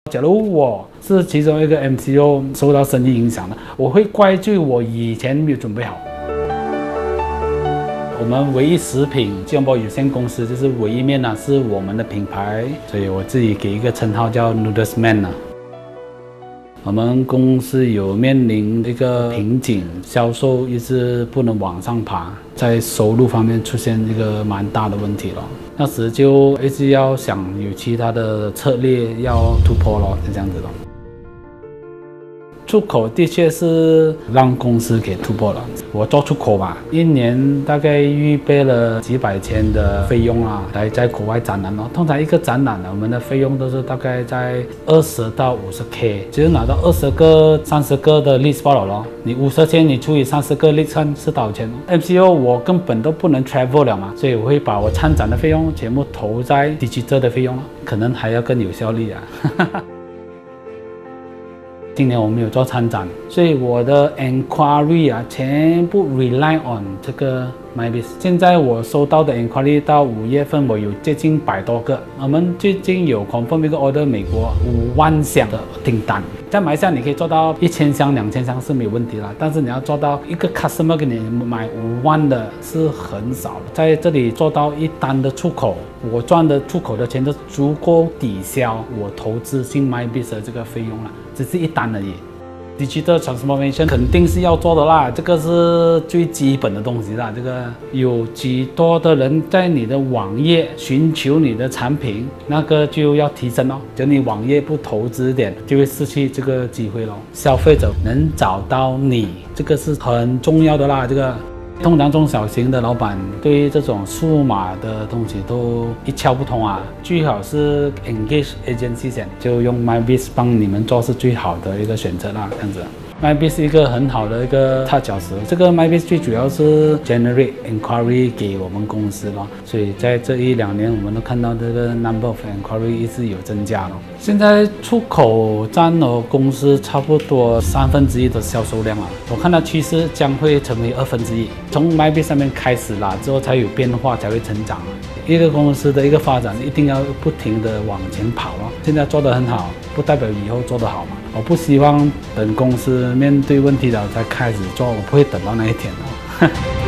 假如我是其中一个 MCO 受到生意影响的，我会怪罪我以前没有准备好。我们唯一食品吉隆坡有限公司就是唯一面呢是我们的品牌，所以我自己给一个称号叫 Noodles Man 呢。我们公司有面临一个瓶颈，销售一直不能往上爬，在收入方面出现一个蛮大的问题了。那时就一直要想有其他的策略要突破了，就这样子了。出口的确是让公司给突破了。我做出口吧，一年大概预备了几百千的费用啊，来在国外展览哦。通常一个展览呢，我们的费用都是大概在20到50K， 只有拿到20个、30个的 list 报了咯。你50千，你除以30个 list 看是多少钱 ？MCO 我根本都不能 travel 了嘛，所以我会把我参展的费用全部投在 digital 的费用了，可能还要更有效率啊。今年我没有做参展，所以我的 enquiry 啊，全部 rely on 这个 MyBiz。现在我收到的 enquiry 到5月份，我有接近100多个。我们最近有 confirm 一个 order， 美国5万箱的订单。在马来西亚你可以做到1000箱、2000箱是没有问题啦，但是你要做到一个 customer 给你买5万的是很少的。在这里做到一单的出口，我赚的出口的钱都足够抵消我投资进 MyBiz 的这个费用了，只是一单而已。Digital transformation 肯定是要做的啦，这个是最基本的东西啦。这个有几多的人在你的网页寻求你的产品，那个就要提升哦。就你网页不投资点，就会失去这个机会咯。消费者能找到你，这个是很重要的啦。这个通常中小型的老板对这种数码的东西都一窍不通啊，最好是 engage agency 先，就用 MyBiz 帮你们做是最好的一个选择啦，这样子。MyBiz 是一个很好的一个踏脚石，这个 MyBiz 最主要是 generate inquiry 给我们公司咯，所以在这1-2年我们都看到这个 number of inquiry 一直有增加咯。现在出口占了公司差不多1/3的销售量了，我看到趋势将会成为1/2，从 MyBiz 上面开始啦，之后才有变化，才会成长。一个公司的一个发展一定要不停的往前跑咯。现在做得很好，不代表以后做得好嘛。我不希望等公司面对问题了才开始做，我不会等到那一天哦。